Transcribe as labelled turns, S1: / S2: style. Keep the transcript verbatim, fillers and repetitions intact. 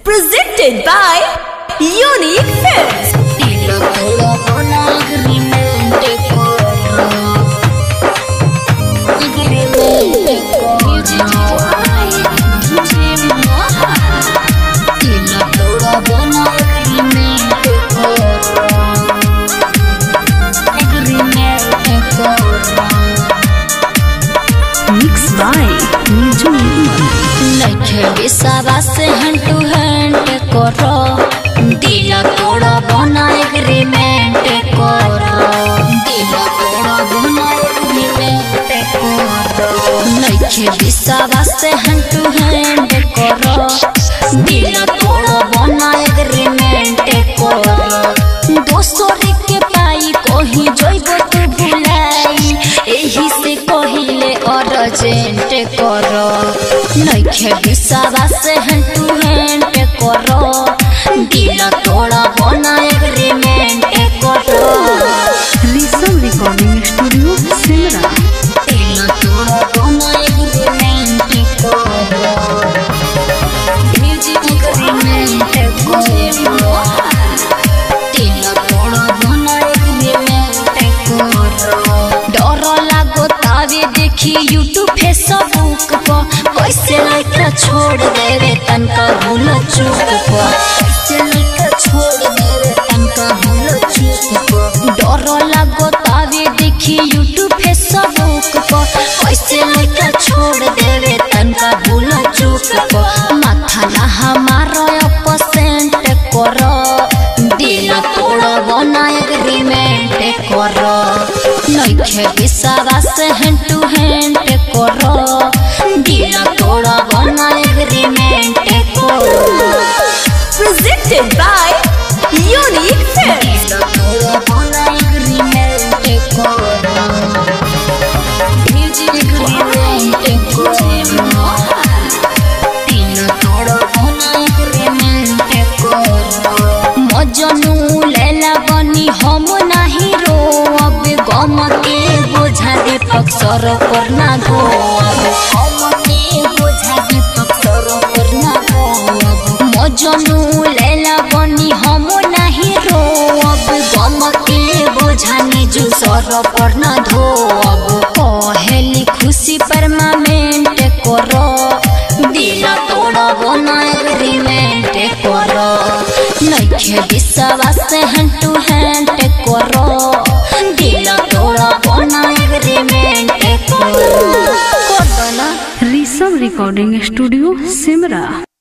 S1: Presented by Unique Films. Mixed by Niju
S2: लखे विश्वास hand two hand करो, दिल तोड़ा बना एग्रीमेंट करो, दिल तोड़ा बना एग्रीमेंट करो। लखे विश्वास हैंड टू हैंड करो, दिल तोड़ा बना एग्रीमेंट करो। दोसर के पाई कहीं जइबो तू भुलाई, एही से कहिले अर्जेंट करो। लखे विश्वास हैंड टू हैंड करो, दिल तोड़ा बना एग्रीमेंट करो।
S1: Risam Recording Studio Simra.
S2: दिल तोड़ा बना एग्रीमेंट करो, म्यूजिक एग्रीमेंट करो। दिल तोड़ा बना एग्रीमेंट करो। डर लागो तावे देखी यूट्यूब फेसबुक पर, कैसे लड़का छोड़ देवे तनका भूल चूक पर, कैसे लड़का छोड़ देवे तनका भूल चूक पर। डर लागो तावे देखी यूट्यूब फेसबुक पर, कैसे लड़का छोड़ देवे तनका भूल चूक पर। माथा ना हमारा अपसेंट करो, दिल तोड़ा बना एग्रीमेंट करो। लखे विश्वास हैंड टू हैंड करो, दिल तोड़ा बना एग्रीमेंट करो।
S1: Presented by Unique Films.
S2: दिल तोड़ा बना एग्रीमेंट करो, म्यूजिक एग्रीमेंट करो। दिल तोड़ा बना एग्रीमेंट करो। मजनू लैला बनी हम नहीं रो, अब गम के बोझा दे पक्षर पर ना धो, गम के बोझा दे पक्षर पर ना धो। मजनू लैला बनी हम नहीं रो, अब गम के बोझा निजु सर पर ना धो। कहेली खुशी परमानेंट करो, दिल तोड़ा बना एग्रीमेंट करो। लखे विश्वास हैंड टू हैंड करो, दिल तोड़ा बना एग्रीमेंट करो।
S1: Risam Recording Studio Simra.